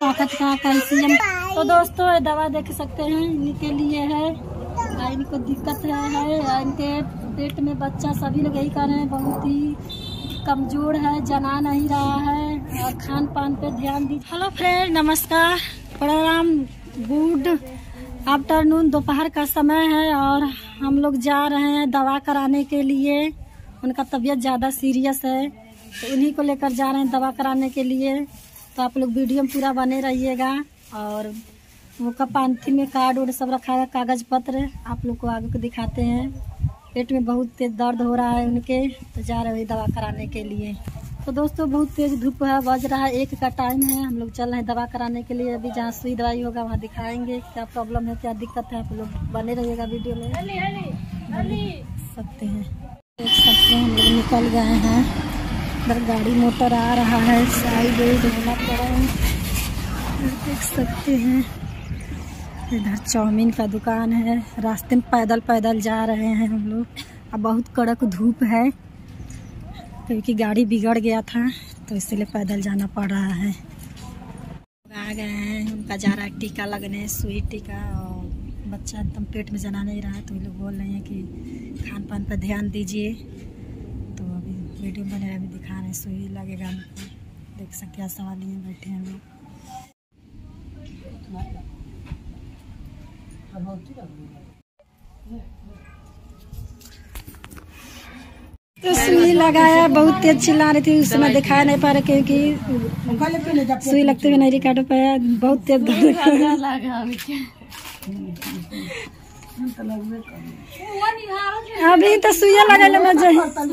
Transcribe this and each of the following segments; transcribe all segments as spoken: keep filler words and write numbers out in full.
ताकत का कैल्शियम। तो दोस्तों ये दवा देख सकते हैं इनके लिए है, इनको दिक्कत है, है इनके पेट में बच्चा, सभी लोग यही कह रहे हैं बहुत ही कमजोर है, जना नहीं रहा है और खान पान पे ध्यान दीजिए। हेलो फ्रेंड, नमस्कार, प्रणाम, गुड आफ्टरनून, दोपहर का समय है और हम लोग जा रहे हैं दवा कराने के लिए। उनका तबीयत ज़्यादा सीरियस है तो उन्हीं को लेकर जा रहे हैं दवा कराने के लिए। तो आप लोग वीडियो में पूरा बने रहिएगा। और वो कपांथी में कार्ड उर्ड सब रखा है, कागज पत्र, आप लोग को आगे को दिखाते हैं। पेट में बहुत तेज दर्द हो रहा है उनके, तो जा रहे हैं दवा कराने के लिए। तो दोस्तों बहुत तेज धूप है, बज रहा है एक का टाइम है, हम लोग चल रहे हैं दवा कराने के लिए। अभी जहाँ सुई दवाई होगा वहाँ दिखाएंगे क्या प्रॉब्लम है, क्या दिक्कत है। आप लोग बने रहिएगा वीडियो में, सकते हैं देख सकते हैं। हम लोग निकल गए हैं, इधर गाड़ी मोटर आ रहा है, साइड होना पड़ा है, देख सकते हैं। इधर चाउमीन का दुकान है, रास्ते में पैदल पैदल जा रहे हैं हम लोग। अब बहुत कड़क धूप है क्योंकि गाड़ी बिगड़ गया था तो इसलिए पैदल जाना पड़ रहा है। आ गए हैं, उनका जा रहा है टीका लगने, सुई टीका, और बच्चा एकदम पेट में जना नहीं रहा है तो ये लोग बोल रहे हैं कि खान पान पर ध्यान दीजिए। तो अभी वीडियो बने अभी दिखा रहे हैं, सुई लगेगा हमको, देख सकते हैं सवाल लिए बैठे हैं लोग। तो सुई लगाया, बहुत तेज चिल्ला रही थी, उस समय दिखा नहीं पा रहे क्योंकि सुई लगते हुए नहीं रिकॉर्ड हो पाया, बहुत तेज अभी तो सुइया लगा मजा।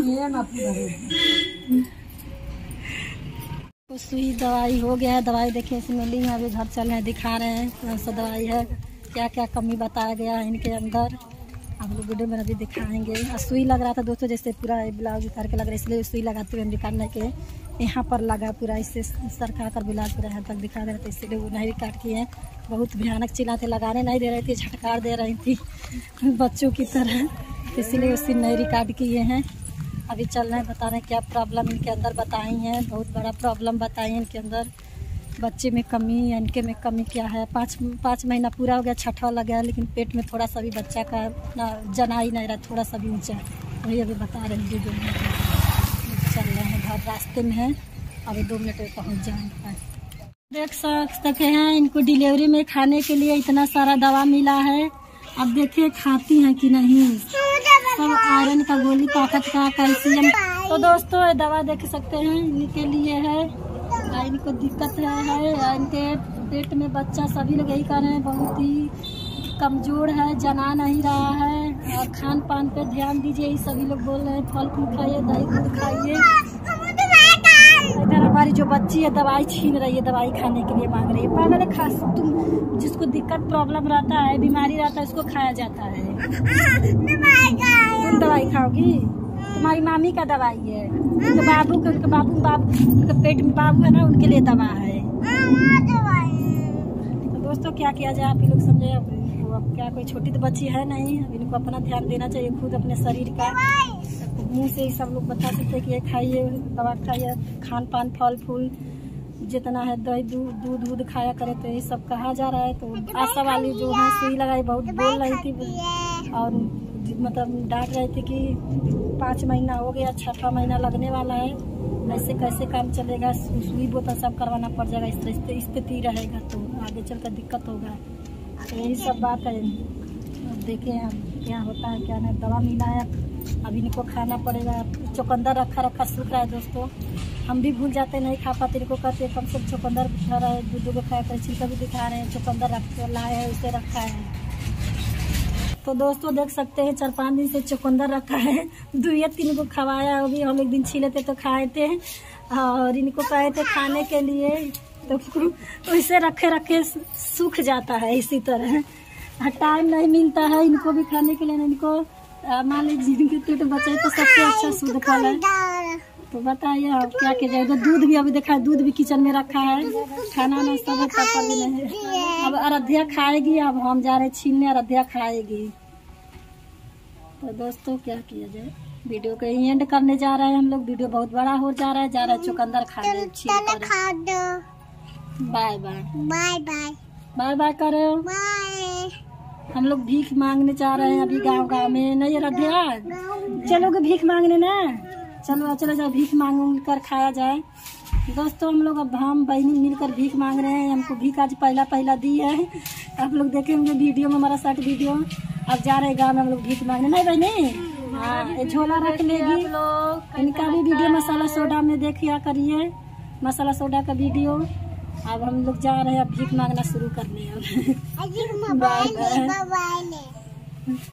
सुई दवाई हो गया है, दवाई देखिए इसमें ली है, अभी घर चल रहे हैं, दिखा रहे हैं कौन सा दवाई है, क्या क्या कमी बताया गया है इनके अंदर, आप लोग वीडियो में अभी दिखाएंगे। और सुई लग रहा था दोस्तों जैसे पूरा ब्लाउज उतार के लग रहा है, इसलिए सुई लगाते हुए हम निकालने के यहाँ पर लगा पूरा, इससे सरका कर ब्लाउज पूरा यहाँ तक दिखा दे रहे थे, इसलिए वो नहीं काट किए। बहुत भयानक चिल्लाते, लगाने नहीं दे रही थी, झटकार दे रही थी बच्चों की तरह, इसीलिए उसी नहीं रिकॉर्ड किए हैं। अभी चल रहे हैं, बता रहे हैं क्या प्रॉब्लम इनके अंदर बताई हैं, बहुत बड़ा प्रॉब्लम बताई है इनके अंदर, बच्चे में कमी, इनके में कमी क्या है। पाँच पाँच महीना पूरा हो गया, छठा लगा है, लेकिन पेट में थोड़ा सा भी बच्चा का ना जना ही नहीं रहा, थोड़ा सा भी ऊंचा, वही अभी बता रहे हैं वीडियो में। चल रहे हैं, घर रास्ते में है, अभी दो मिनट में पहुँच जाएंगे। देख सकते हैं इनको डिलीवरी में खाने के लिए इतना सारा दवा मिला है, अब देखिए खाती हैं कि नहीं। सब आयरन का गोली, ताकत का, कैल्शियम। तो दोस्तों ये दवा देख सकते हैं इनके लिए है, इनको दिक्कत है, है इनके पेट में बच्चा, सभी लोग यही कह रहे हैं बहुत ही कमजोर है, जना नहीं रहा है और खान पान पे ध्यान दीजिए, ये सभी लोग बोल रहे हैं। फल फूल खाइए, दही दूध खाइए। इधर हमारी जो बच्ची है दवाई छीन रही है, दवाई खाने के लिए मांग रही है। पागल है, खास तुम जिसको दिक्कत प्रॉब्लम रहता है, बीमारी रहता है, उसको खाया जाता है। तुम दवाई खाओगी, तुम्हारी मामी का दवाई है, उनके बाबू के, उनके बाबू बाबू उनके पेट में बाबू है ना, उनके लिए दवा है। तो दोस्तों क्या किया जाए, आप ही लोग समझे। अब अब क्या, कोई छोटी तो बच्ची है नहीं, अब इनको अपना ध्यान देना चाहिए खुद अपने शरीर का। मुँह से ही सब लोग बता सकते हैं कि ये खाइए, दवा खाइए, खान पान, फल फूल जितना है, दही दूध दूध दूध खाया करे, तो ये सब कहा जा रहा है। तो आशा वाली जो है सुई लगाई बहुत बोल रही थी और मतलब डांट रहे थे कि पाँच महीना हो गया, छठा महीना लगने वाला है, ऐसे कैसे काम चलेगा, सुई बोतल सब करवाना पड़ जाएगा, इस तरह स्थिति रहेगा तो आगे चलकर दिक्कत होगा। तो यही सब बात है, अब देखें अब क्या होता है क्या नहीं। दवा मिला है, अब इनको खाना पड़ेगा। चुकंदर रखा रखा सूख रहा है दोस्तों, हम भी भूल जाते नहीं खा पाते, इनको कहते कम से कम चुकंदर दिखा रहा है, दूध को खाया कर, छिलका भी दिखा रहे हैं, चुकंदर रख लाए है, उसे रखा है। तो दोस्तों देख सकते हैं चार पाँच दिन से चुकंदर रखा है, दो या तीन को खवाया, अभी हम एक दिन छीले थे तो खाए थे और इनको कहे थे खाने के लिए, तो इसे रखे रखे सूख जाता है। इसी तरह टाइम नहीं मिलता है इनको भी खाने के लिए, इनको मान लीजिए जिनके पेट बचे तो सबसे अच्छा शुद्ध फल है। तो बताइए अब क्या किया जाएगा। दूध भी अभी देखा है, दूध भी किचन में रखा है, खाना ना सब पर भी नहीं है। अब आराध्या खाएगी, अब हम जा रहे छीनने, आराध्या खाएगी। तो दोस्तों क्या किया जाए, वीडियो को एंड करने जा रहे हैं हम लोग। वीडियो बहुत बड़ा हो जा रहा है जा रहा है चुकंदर खाने छीन कर। Bye bye bye bye bye bye करो। बाय। हम लोग भीख मांगने जा रहे हैं अभी गांव गांव में, नहीं रध्या चलोगे भीख मांगने ना? चलो चलो जाओ भीख मांग कर खाया जाए। दोस्तों हम लोग अब हम बहनी मिलकर भीख मांग रहे हैं। हमको भीख आज पहला पहला दी है। आप लोग देखेंगे वीडियो में, हमारा शॉर्ट वीडियो। अब जा रहे हैं गाँव में हम लोग भीख मांगने, नहीं बहनी? हाँ ये झोला रख लेगी। इनका भी वीडियो मसाला सोडा में देखिया करिए, मसाला सोडा का वीडियो। अब हम लोग जा रहे हैं अब भीख मांगना शुरू करने। अब बाय बाय।